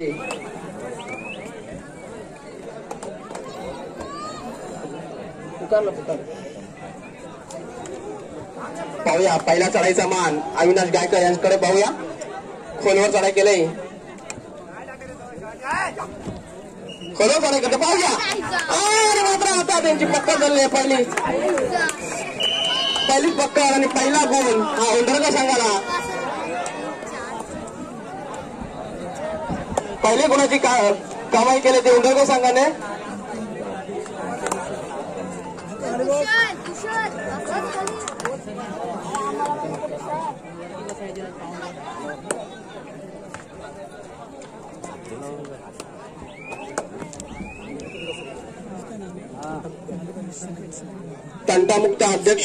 पाहूया पहिला चढाईचा मान अविनाश गायकर यांच्याकडे पाहूया. खोलवर चढाई केलंय, खोलवर चढाई करते पाहूया. आणि मात्र आता त्यांची पक्कड झाली पहिलीच पक्कड आणि पहिला गुण हा उंडरगाव संघाला. पहिल्या गुणाची कमाई केली ते उंडरगाव संघाने. तंटामुक्त अध्यक्ष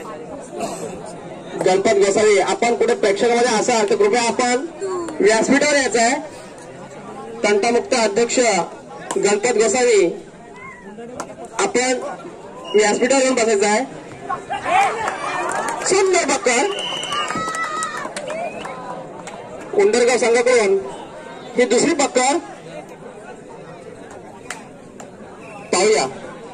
गणपत गोसावी, आपण कुठे प्रेक्षकामध्ये असाल तर कृपया आपण व्यासपीठावर यायचं आहे. तंटामुक्त अध्यक्ष गणपत गोसावी, आपण व्यासपीठावर येऊन बसायचं आहे. सुंदर पक्कड उंडरगाव संघाकडून, ही दुसरी पक्कड. पाहूया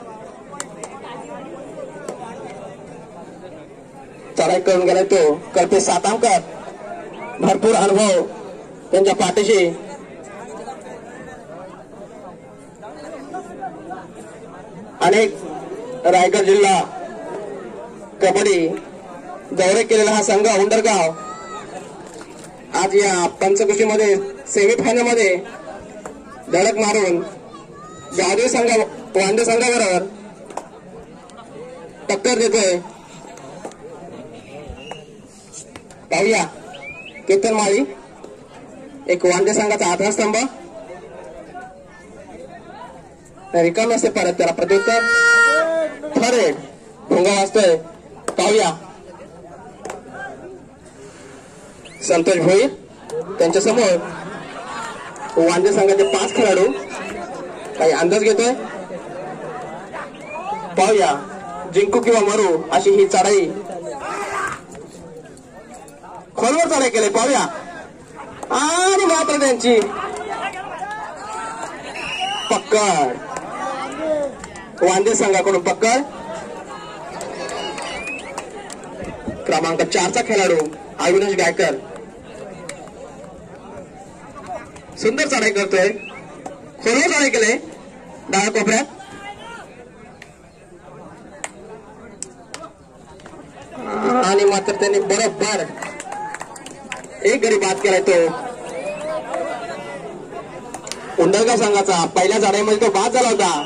चढाई करून गेलाय तो कल्पेश सातामकर. भरपूर अनुभव त्यांच्या पाठीशी. अनेक रायगड जिल्हा कबड्डी दौरे केलेला हा संघ उंडरगाव आज या पंचकुशीमध्ये सेमीफायनल मध्ये धडक मारून वांदे संघाबरोबर टक्कर देतोय. पाहूया केतन माळी, एक वांदे संघाचा आधारस्तंभ. रिकाम असते परत त्याला प्रत्युत्तर थरेड भोंगा वाजतोय. पाहूया संतोष भोईर, त्यांच्या समोर वांदे संघाचे 5 खेळाडू काही अंदाज घेतोय. पाहूया जिंकू किंवा मरू अशी ही चढाई, खोलवर चढाई केली. पाहूया आणि मात्र त्यांची पक्कड, वांदे संघाकडून पक्कड. क्रमांक 4चा खेळाडू अविनाश गायकर सुंदर चढाई करतोय, खोलवर चढाई केले डाव्या कोपऱ्यात. आणि मात्र त्यांनी बरोबर एक गडी बाद केलाय तो उंडरगाव संघाचा. पहिल्या चढाईमध्ये तो बाद झाला होता,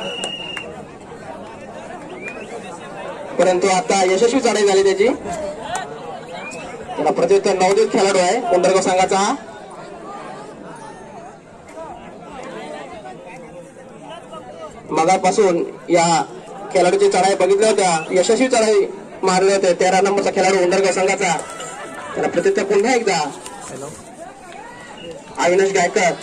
परंतु आता यशस्वी चढाई झाली त्याची. त्याला प्रत्युत्तर नवोदित खेळाडू आहे उंडरगाव संघाचा. मगापासून या खेळाडूची चढाई बघितल्या होत्या, यशस्वी चढाई मारले होते. 13 नंबरचा खेळाडू उंडरगाव संघाचा. त्याला प्रत्युत्तर पुन्हा एकदा अविनाश गायकर.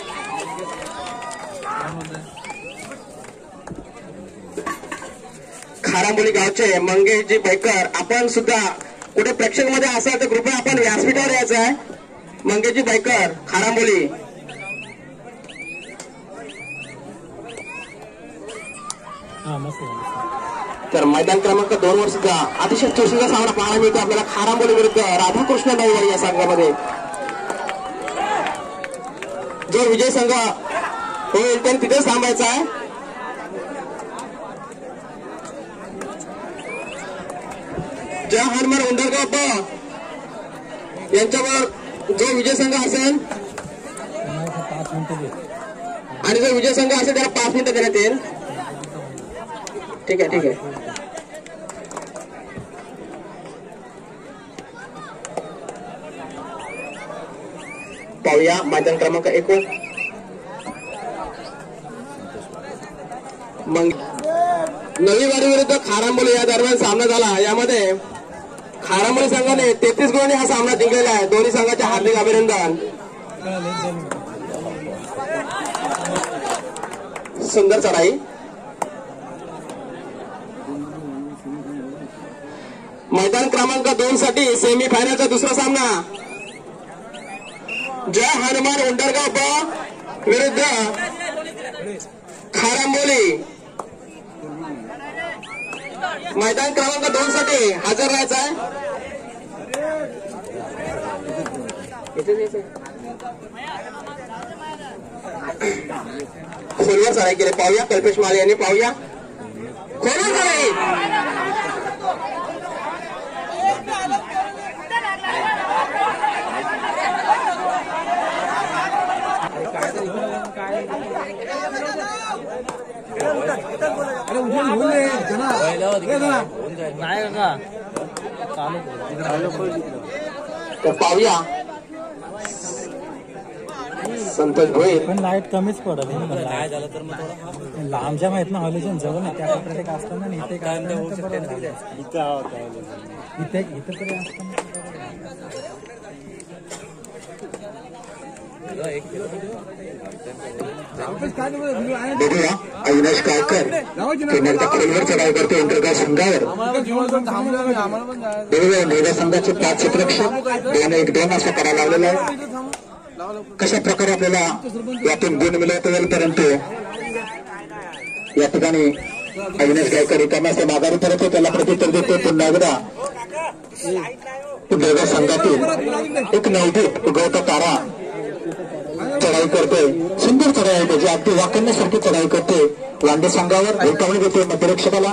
खारांबोली गावचे मंगेशजी बैकर, आपण सुद्धा कुठे प्रेक्षक मध्ये असाल तर कृपया आपण व्यासपीठावर यायचं आहे. मंगेशजी बैकर खारांबोली. तर मैदान क्रमांक 2 वर सुद्धा अतिशय चुरशीचा सामना पाहायला मिळतो आपल्याला खारांबोली विरुद्ध राधाकृष्ण नववारी या संघामध्ये. जो विजय संघ होईल त्यांनी तिथेच थांबायचा आहे. ज्या हनुमान उंडरगाव यांच्यावर जो विजय संघ असेल आणि जो विजय संघ असेल त्याला 5 मिनिटं देण्यात येईल. ठीक आहे, ठीक आहे. पाहूया मैदान क्रमांक 1 वर मग नवीवाडी विरुद्ध खारांबोली या दरम्यान सामना झाला. यामध्ये खारांबोली संघाने 33 गुणांनी हा सामना जिंकलेला आहे. दोन्ही संघाचे हार्दिक अभिनंदन. सुंदर चढाई. मैदान क्रमांक 2 साठी सेमीफायनलचा दुसरा सामना जय हनुमान उंडरगाव विरुद्ध खारांबोली मैदान क्रमांक 2 साठी हजर राहायचं आहे. खोलवर चढाई केली पाहूया. कल्पेश माले यांनी पाहूया. खोलवर चढाई तर पाहूया. संतोष भोईर पण लाईट कमीच पडत नाही झालं तर मग थोडं लांबच्या माहित ना हॉलिजन जवळ नाही त्या प्रत्येक असताना नाही इथे काय इथे इथे तरी असताना बघूया. अविनाश गायकर पुन्हा खोलवर चढाई करतो इंटरगा संघावर. बघूया निर्गा संघाचे 5 क्षेत्ररक्षक 2-1-2 असं करायला लावलेलं आहे. कशा प्रकारे आपल्याला यातून गुण मिळवता येईल. परंतु या ठिकाणी अविनाश गायकर रिकाम्या माघारी परत त्याला प्रत्युत्तर देतो. पुन्हा एकदा निर्गा संघातील एक नवदीप उगवता तारा चढाई करतोय. सुंदर चढाई आहे त्याची. अगदी वाकण्यासारखी चढाई करते. वांडे संघावर भेटावणी देते मध्यरक्षकाला.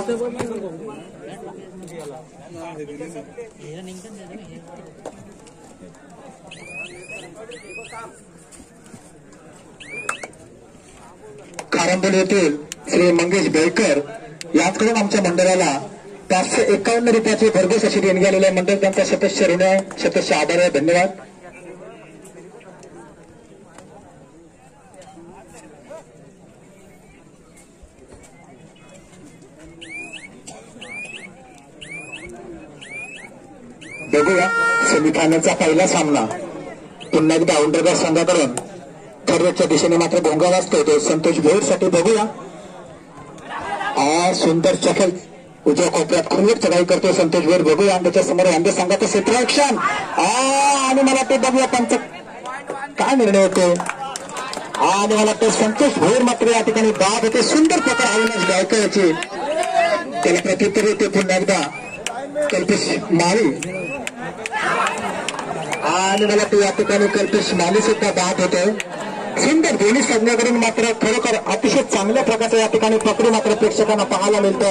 खारंबोली येथील श्री मंगेश बेळकर याचकडून आमच्या मंडळाला 551 रुपयाचे भरघोस अशी देणगी आलेले आहे. मंडळ त्यांचा शतश ऋण आहे. शतश आभार आहे. धन्यवाद. बघूया सेमीफायनलचा पहिला सामना पुन्हा एकदा औंढरगाव संघाकडून ठरवच्या दिशेने मात्र भोंगा वाजतो तो संतोष भोईर साठी. बघूया. सुंदर चखल उजव्या कोपऱ्यात खोलवर चढाई करतो संतोष भोईर. बघूया त्याच्या समोर वांडे संघाचं क्षेत्ररक्षण आणि मला ते बघूया पंच काय निर्णय होतो. आणि मला ते संतोष भोईर मात्र या ठिकाणी बाद होते. सुंदर प्रकार अविनाश गायकर याची त्याला प्रत्युत्तर येते. पुन्हा एकदा कल्पेश माळी आणि मला ते या ठिकाणी कल्पेश माळी सुद्धा बाद होते. सुंदर दोन्ही संघाकडून मात्र खरोखर अतिशय चांगल्या प्रकारच्या या ठिकाणी पकडी मात्र प्रेक्षकांना पाहायला मिळतात.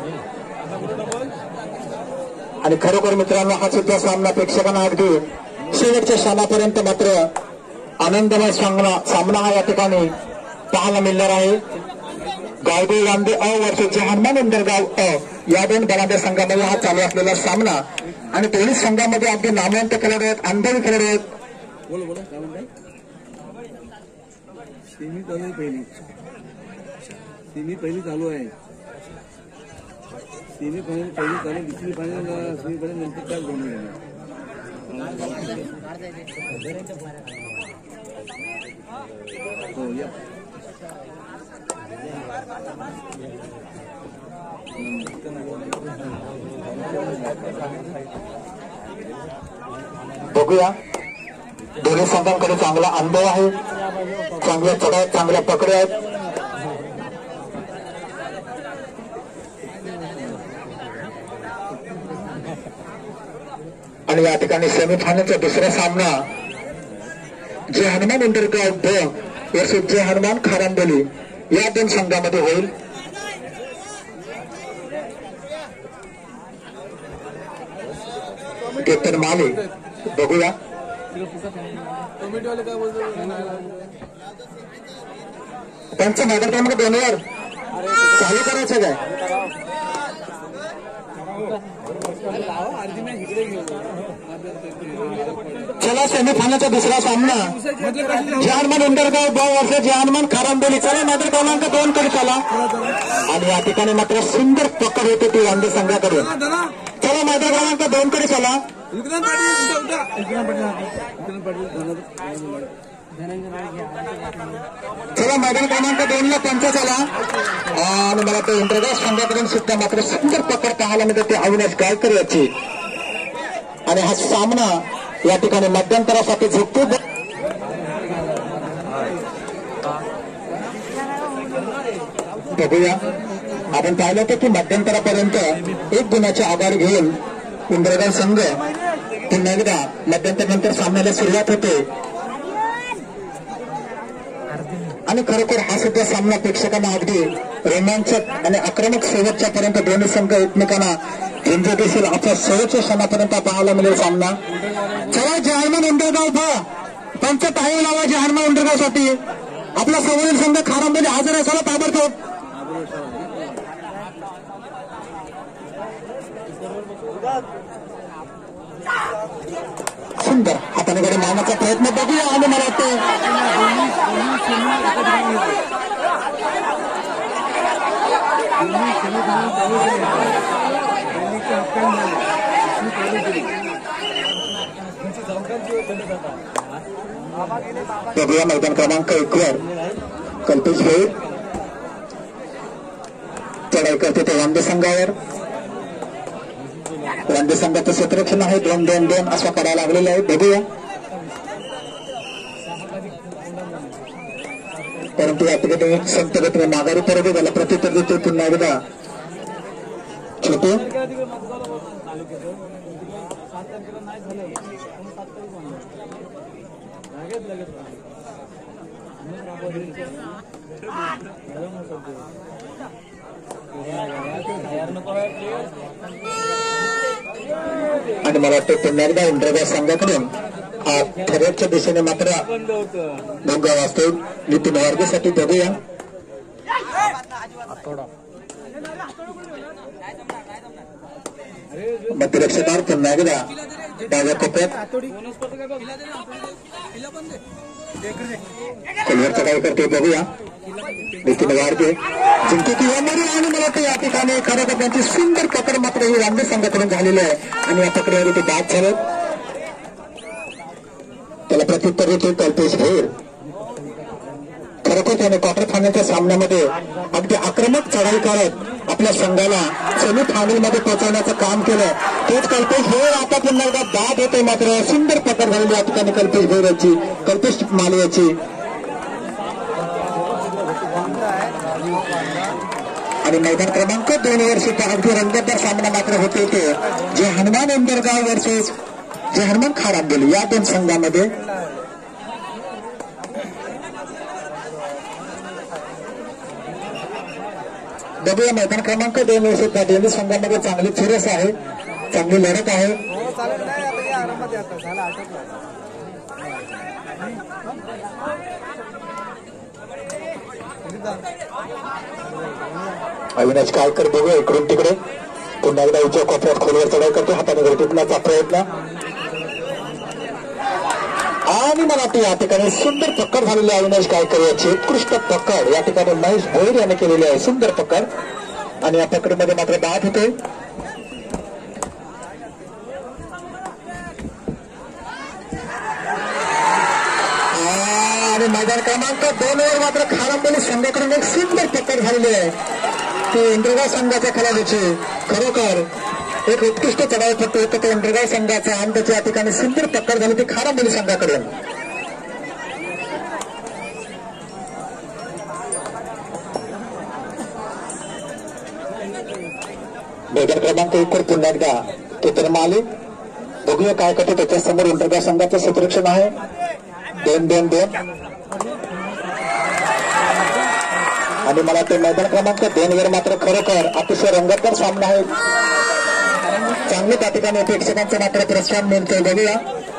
आणि खरोखर मित्रांनो हा सुद्धा सामना प्रेक्षकांना अगदी शेवटच्या क्षणापर्यंत मात्र आनंदमय सामना हा या ठिकाणी पाहायला मिळणार आहे. गावदेव वांदे अ वर्षाचे हनुमान उंदरगाव अ या 2 बलाढ्य संघामध्ये हा चालू असलेला सामना. आणि दोन्ही संघामध्ये अगदी नामवंत खेळाडू आहेत. अनुभवी खेळाडू आहेत. सेमी चालू आहे. सेमी पहिली चालू आहे. सेमी फायनल पहिली चालू. दुसरी फायनल सेमी फायनल नंतर काय गोंधळ येणार. हो या बघूया. दोन्ही संघांकडे चांगला अनुभव आहे. चांगल्या चढाई चांगल्या पकड्या आहेत. आणि या ठिकाणी सेमीफायनलचा दुसरा सामना जे हनुमान उंदरगाव ब वर्सेस जे हनुमान खारांबोली या 2 संघामध्ये होईल. केतन माले बघूया. त्यांचं मैदान क्रमांक 2 वर चालू करायचं काय. चला सेमीफायनलचा दुसरा सामना जे हनुमान उंदरगाव ब वर्सेस जे हनुमान खारांबोली. चला मैदान क्रमांक 2 कडे चला. आणि या ठिकाणी मात्र सुंदर पकड होते ती वांडे संघाकडून. चला मैदान क्रमांक 2 कडे चला. चला मैदान क्रमांक 2 ला पंच चला. आणि मला ते इंटरगाव संघाकडून सुद्धा मात्र सुंदर पकड पाहायला मिळते ते अविनाश गायकर याची. आणि हा सामना या ठिकाणी मध्यंतरासाठी झुकतो. बघूया. आपण पाहिलं होतं की मध्यंतरापर्यंत 1 गुणाची आघाडी घेऊन उंबरगाव संघ पुन्हा एकदा मध्यंतरानंतर सामन्याला सुरुवात होते आणि खरोखर हा सुद्धा सामना प्रेक्षकांना अगदी रोमांचक आणि आक्रमक शेवटच्या पर्यंत दोन्ही संघ एकमेकांना झुंजत देखील अशा शेवटच्या क्षणापर्यंत पाहायला मिळेल सामना. चला जहारमान उंबरगाव उभा त्यांचा टाळी लावा जहारमान उंबरगाव साठी. आपला समोरील संघ खारामध्ये हजर असायला ताबडतोब. सुंदर हाताने कडे मारण्याचा प्रयत्न बघूया आणि मला वाटतं बघूया मैदान क्रमांक 1 वर कल्पेश भोईर चढाई करते ते वांदे संघावर. वांदे संघाचं क्षेत्ररक्षण आहे 2-2-2 असं करायला लागलेलं आहे. बघूया परंतु या ठिकाणी संत गतीने माघारी परत त्याला प्रत्युत्तर देतो पुन्हा एकदा छोटे. आणि मला वाटतं पुन्हा एकदा उंबरगाव संघाकडून ठरेच्या दिशेने मात्र डोंगा वाजतो नितीन वार्गेसाठी. बघूया मध्यरक्षकार पुन्हा एकदा डाव्या कोपऱ्यात खोलवरचं काय करते बघूया. नितीन वार्गे जिंकते किंवा मरी आणि मला वाटतं या ठिकाणी खरं त्यांची सुंदर पकड मात्र ही वांदे संघाकडून झालेली आहे आणि या पकड्यावर ते बाद झाले. त्याला प्रत्युत्तर देतो कल्पेश भोईर. खरोखर त्याने क्वार्टर फायनलच्या सामन्यामध्ये अगदी आक्रमक चढाई करत आपल्या संघाला सेमी फायनलमध्ये पोहोचवण्याचं काम केलं. तेच कल्पेश भोईर आता पुन्हा एकदा बाद होते मात्र सुंदर पकड झालेली या ठिकाणी कल्पेश भोईर याची कल्पेश माले याची. आणि मैदान क्रमांक 2 वर सुद्धा अगदी रंगतदार सामना मात्र होते ते जे हनुमान उंबरगाव वर्सेस जे हनुमान खाराबेली या 2 संघामध्ये. बघूया मैदान क्रमांक 2 वर सुद्धा दोन्ही संघांमध्ये चांगली चुरस आहे, चांगली लढत आहे. अविनाश काळकर बघूया इकडून तिकडे पुन्हा एकदा उच्च कोपऱ्यात खोलवर चढाई करतो हाताने घरटिपण्याचा प्रयत्न आणि मला वाटतं या ठिकाणी सुंदर पकड झालेली आहे अविनाश काळकर याची उत्कृष्ट पकड या ठिकाणी महेश भोईर याने केलेली आहे. सुंदर पकड आणि या पकडीमध्ये मात्र बाद होते. आणि मैदान क्रमांक 2 वर मात्र खाराबेली संघाकडून एक सुंदर पकड झालेली आहे ती उंबरगाव संघाच्या खेळाडूची. खरोखर एक उत्कृष्ट चढाई फक्त होतं ते उंबरगाव संघाचा आणि त्याच्या ठिकाणी सुंदर पकड झाली ती खाराबेली संघाकडून. मैदान क्रमांक 1 वर पुन्हा एकदा तो माले बघूया काय करतो. त्याच्या समोर उंबरगाव संघाचं क्षेत्ररक्षण आहे 2-2-2 आणि मला ते मैदान क्रमांक 2 वर मात्र खरोखर अतिशय रंगतदार सामना आहे. चांगले त्या ठिकाणी प्रेक्षकांचा मात्र प्रोत्साहन मिळतोय. बघूया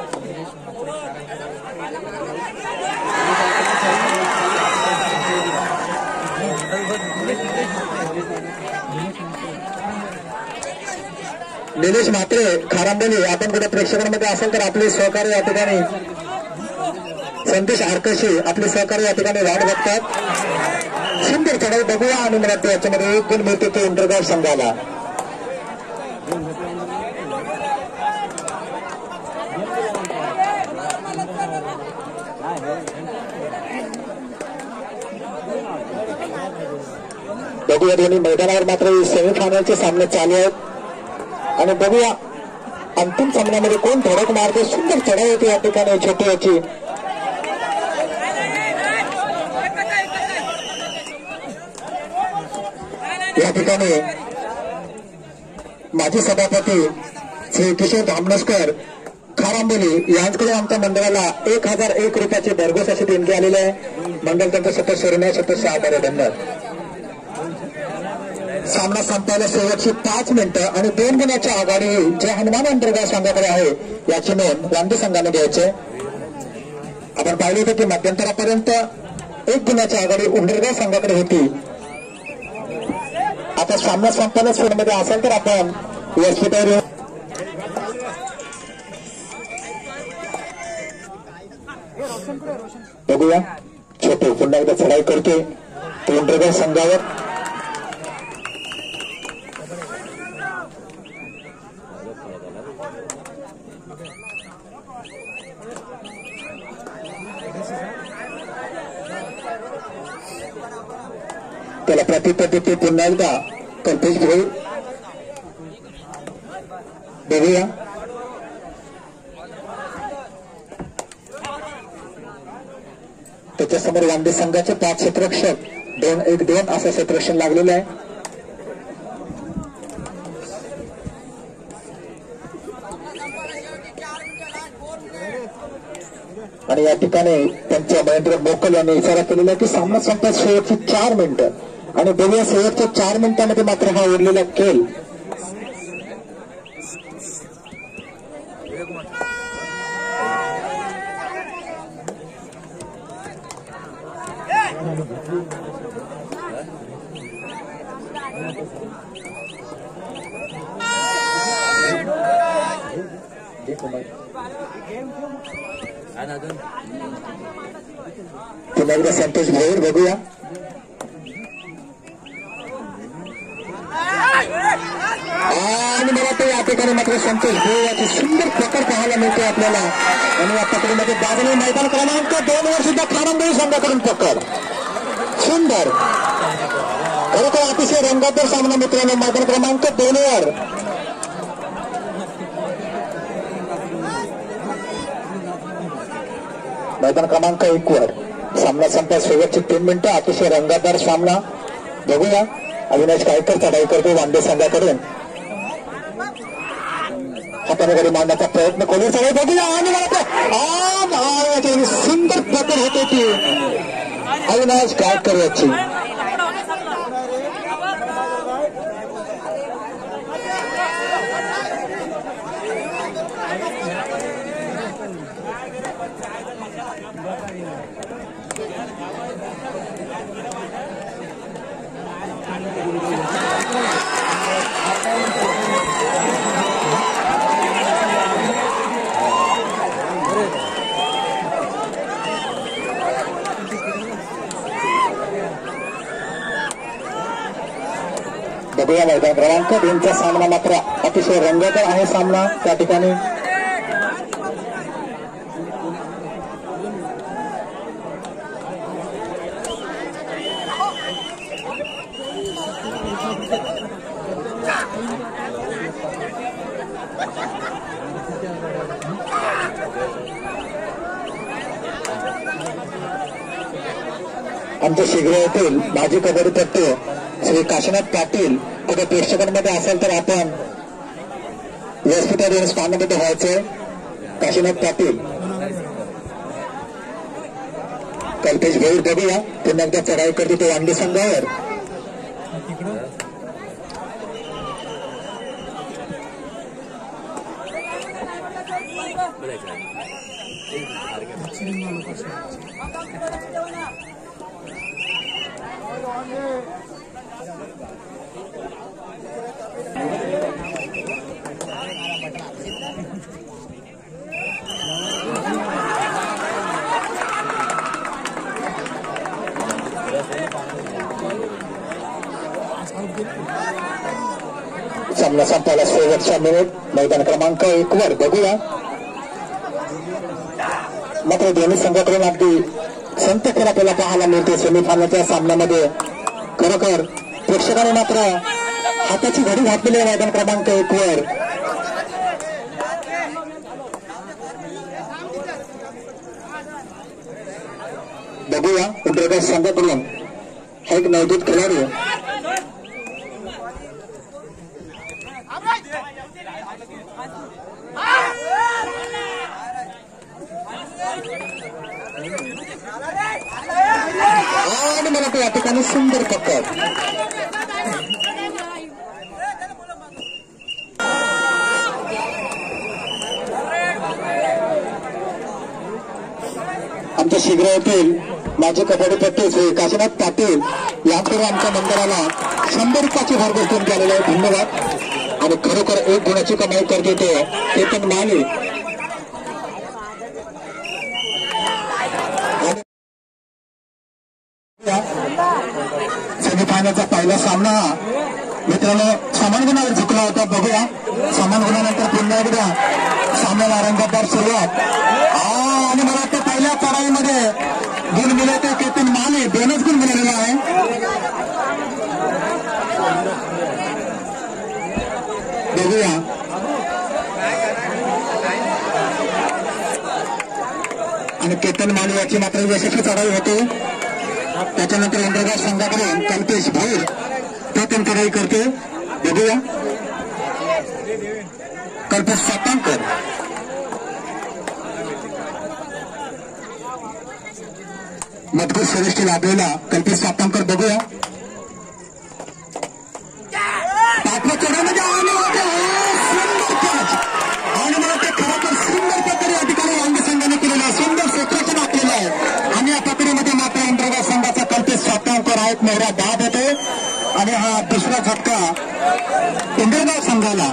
निलेश म्हात्रे खाराबेली आपण कुठे प्रेक्षकांमध्ये असेल तर आपले सहकारी या ठिकाणी संतोष आरकशी आपले सहकारी या ठिकाणी वाट बघतात. सुंदर चढाई बघूया आणि मला वाटतं याच्यामध्ये 1 गुण मिळते ते उंबरगाव संघाला. बघूया दोन्ही मैदानावर मात्र सेमीफायनलचे सामने चालू आहेत आणि बघूया अंतिम सामन्यामध्ये कोण धडक मारते. सुंदर चढाई होती या ठिकाणी छोटी याची. या ठिकाणी माजी सभापती श्री किशोर धामणसकर खारांबोली यांच्याकडे आमच्या मंडळाला 1001 रुपयाची भरघोस अशी देणगी आलेली आहे. मंडळ त्यांचं सतत ऋणी सतत आभार धन्यवाद. सामना संपायला शेवटची 5 मिनिटं आणि 2 गुणाची आघाडी जे हनुमान अंतर्गत संघाकडे आहे याची नोंद गांधी संघाने घ्यायचे. आपण पाहिले होते की मध्यंतरापर्यंत 1 गुणाची आघाडी उंडरगाव संघाकडे होती. आता सामना संपायला स्पर्धेमध्ये असेल तर आपण व्यासपीठावर बघूया. छोटे पुन्हा एकदा चढाई करतोय उंडरगाव संघावर. त्याला प्रतिपद्धती पुन्हा एकदा कल्पेश भाई बघूया. त्याच्यासमोर गांधी संघाचे 5 क्षेत्ररक्षक 2-1-2 असं क्षेत्ररक्षण लागलेलं आहे. आणि या ठिकाणी त्यांच्या महेंद्र मोकल यांनी इशारा केलेला आहे की सामना संपत शेवटची 4 मिनिटं आणि बघूया शेवटच्या 4 मिनिटांमध्ये मात्र हा उरलेला खेळ पुन्हा एकदा संतोष भोईर बघूया. आणि मला ते या ठिकाणी मात्र संतोष भोईर याची सुंदर पकड पाहायला मिळते आपल्याला. आणि या पकडीमध्ये बाजूने मैदान क्रमांक 2 वर सुद्धा खानांबोळी संघाकडून पकड सुंदर. खरोखर अतिशय रंगतदार सामना मित्रांनो. मैदान क्रमांक 2 वर मैदान क्रमांक 1 वर सामना संपला शेवटची 3 मिनिटं. अतिशय रंगतदार सामना बघूया. अविनाश कायकर चढाई करतो वांदे संघाकडून. हाताने गडी मारण्याचा प्रयत्न करून सगळे बघूया. आणि सुंदर पकड होते ती अविनाश कायकर याची. बघूया मैदान क्रमांक 2चा सामना मात्र अतिशय रंगतदार आहे सामना त्या ठिकाणी. आमच्या शिग्रे येथील माजी कबड्डीपटू श्री काशीनाथ पाटील कुठे प्रेक्षकांमध्ये असेल तर आपण व्यासपीठावर स्थानामध्ये व्हायचे. काशीनाथ पाटील कल्पेश भैर बघूया. पुन्हा एकदा चढाई करते तो वांडी संघावर. सामना संपायला शेवटचा मिनिट. मैदान क्रमांक 1 वर बघूया. मात्र दोन्ही संघाकडून अगदी संत खेळ आपल्याला पाहायला मिळते सेमीफायनलच्या सामन्यामध्ये. खरोखर प्रेक्षकांनी मात्र हाताची घडी घातलेली आहे मैदान क्रमांक 1 वर. बघूया उंडरगाव संघाकडून हा एक नवदूत खेळाडू आणि मला ते या ठिकाणी सुंदर पकड. आमच्या शिग्रा येथील माजी कबड्डीपट्टू श्री काशीनाथ पाटील यांकडून आमच्या मंडळाला 100 रुपयाची भरघोस देऊन आलेला आहे. धन्यवाद. आणि खरोखर 1 गुणाची कमाई करते ते केतन माले. सेमीफायनलचा पहिला सामना मित्रांनो समान गुणावर झुकला होता. बघूया समान गुणानंतर पुन्हा एकदा सामन्याला रंगतदार सुरुवात. आणि मला वाटतं पहिल्या चढाईमध्ये गुण मिळवते केतन माले. 2च गुण मिळालेला आहे. बघूया आणि केतन माले याची मात्र यशस्वी चढाई होते. त्याच्यानंतर इंद्रगाव संघाकडून कल्पेश भैर प्रथम चढाई करते. बघूया कल्पेश सातांकर. मजबूत श्रेष्ठी लाभलेला कल्पेश सातांकर. बघूया पाचव्या चढाईमध्ये आणि मला ते खरोखर सुंदर प्रकारे या ठिकाणी वांगे संघाने केलेलं आहे. सुंदर क्षेत्राचं टाकलेलं आहे. आणि या प्रक्रियेमध्ये मात्र इंद्रगाव संघाचा कल्पेश सातांकर आहेत. मोहरा बाद होते आणि हा दुसरा झटका इंद्रगाव संघाला.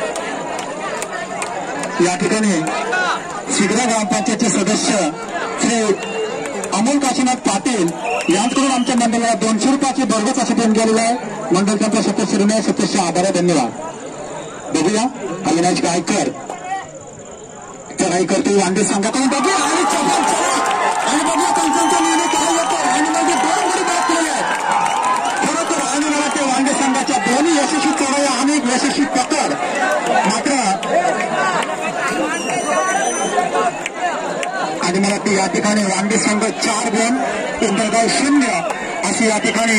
या ठिकाणी शिग्रा ग्रामपंचायतचे सदस्य श्री अमोल काशीनाथ पाटील यांच्याकडून आमच्या मंडळाला 200 रुपयाची भरघोस अशी देऊन गेलेलं आहे. मंडळ त्यांचा सत्यश्रीने सत्यस्य आभार आहे. धन्यवाद. बघूया अविनाश गायकर चढाई करते वांगे संघाकडून. बघूया आणि बघूया कंचांचा निर्णय काय होतो. आणि म्हणजे 2 गडी बाद केले आहेत खरोखर. आणि मला ते वांगे संघाच्या दोन्ही यशस्वी चढाई आणि एक यशस्वी पकड मात्र. आणि मला ते या ठिकाणी वांगे संघ 4 गुण इंद्रगाव 0 अशी या ठिकाणी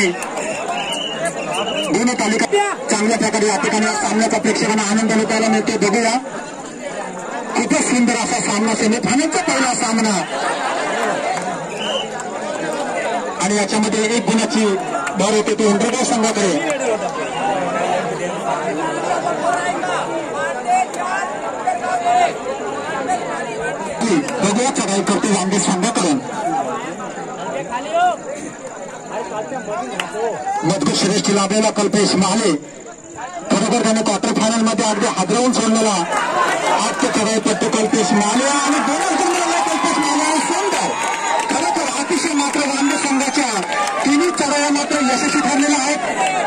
गुण तालिका. चांगल्या प्रकारे या ठिकाणी सामन्याचा प्रेक्षकांना आनंद लुटायला मिळतो. बघूया खूपच सुंदर असा सामना. सेमीफायनलचा पहिला सामना आणि याच्यामध्ये 1 गुणाची भर होते ती इंद्रगाव संघाकडे. बघूया चढाई करते वांगे संघाकडून. मजबूत श्रेष्ठी लाभलेला कल्पेश माले खरोखर त्याने क्वार्टर फायनल मध्ये अगदी हादरवून सोडलेला आजच्या चढाईपट्टू कल्पेश माले. आणि 2च गुण मिळाले कल्पेश माले. सुंदर खरोखर अतिशय मात्र वांगे संघाच्या 3 चढाया मात्र यशस्वी ठरलेल्या आहेत.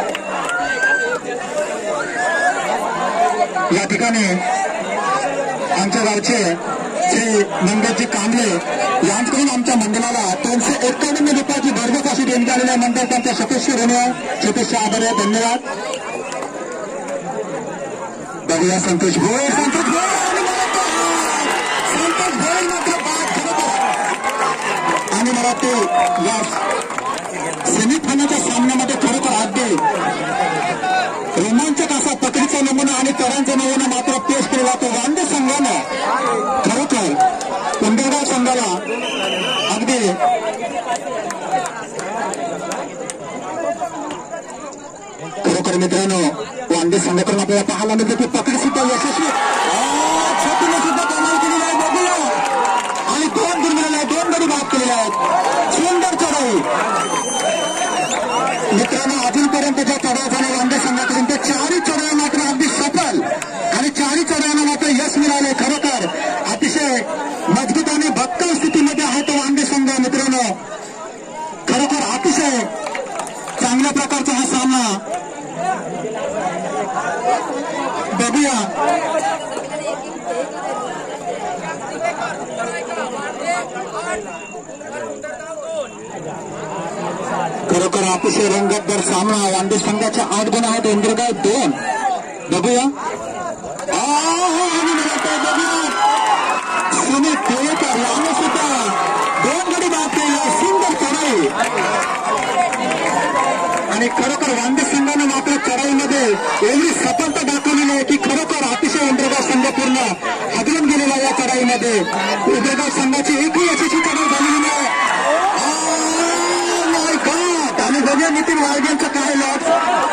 या ठिकाणी आमच्या गावचे श्री मंडळजी कांबळे यांच्याकडून आमच्या मंडळाला 291 रुपयाची भरघोस अशी देण्यात आलेल्या मंडळ त्यांच्या सदस्य सदस्य आभार आहे. धन्यवाद. बघूया संतोष भोयर मात्र बाद खरोखर. आणि मला ते या सेमीफायनलच्या सामन्यामध्ये खरोखर अगदी रोमांचक असा पकडीचा नमुना आणि तरांचा नमुना मात्र पेश केला तो वांगे संघानं खरोखर इंद्रगाव संघाला अगदी खरोखर मित्रांनो वांगे संघाकडून आपल्याला पाहायला मिळते की पकडी सुद्धा यशस्वी छोटीने सुद्धा कमाल केलेली आहे. बघूया आणि 2 गुण मिळाले आहेत. 2 गडी बाद केलेले आहेत. सुंदर चढाई मित्रांनो. अजूनपर्यंत ज्या चढाई झाल्या वांगे संघाकडून ते 4ही चढाई मात्र अगदी सफल आणि 4ही चढायांना मात्र यश मिळाले. खरोखर अतिशय मजबूत आणि भक्कम स्थितीमध्ये आहे तो वांगे संघ मित्रांनो. खरोखर अतिशय चांगल्या प्रकारचा हा सामना. बघूया खरोखर अतिशय रंगतदार सामना. वांगे संघाच्या 8 गुण आहेत. इंद्रगाव 2. बघूया सुमित केळकर याने सुद्धा 2 गडी बाद केले. सुंदर चढाई आणि खरोखर वांगे संघाने मात्र चढाईमध्ये एवढी सफलता दाखवलेली आहे की खरोखर अतिशय अतिशय उमरेगाव संघ पूर्ण हादरून गेलेला या चढाईमध्ये. उमरेगाव संघाची एकही यशस्वी चढाई झालेली नाही. आणि बघूया नितीन वाळगेंचं काय लॉस.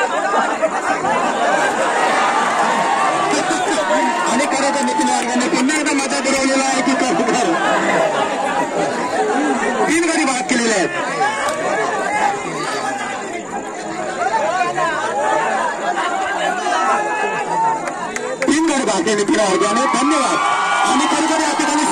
आणि खरं तर नितीन वाळगेंनी पुन्हा एकदा मजा दिरवलेला आहे की खरोखर 3 गाडी बाद केलेल्या आहेत. नितीन वाळगे धन्यवाद. आणि खरोखर या ठिकाणी